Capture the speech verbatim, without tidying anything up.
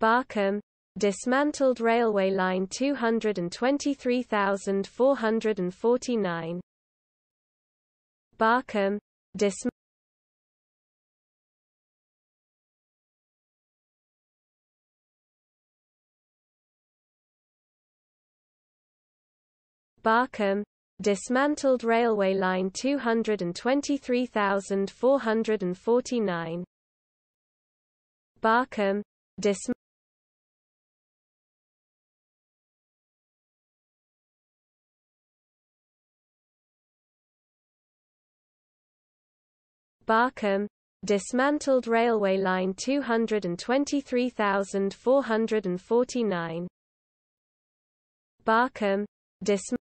Barcombe, dismantled railway line two hundred twenty-three thousand four hundred forty-nine. Barcombe, dismantled Barcombe, dismantled railway line two hundred twenty-three thousand four hundred forty-nine. Barcombe, dismantled Barcombe, dismantled railway line two hundred twenty-three thousand four hundred forty-nine. Barcombe, dismantled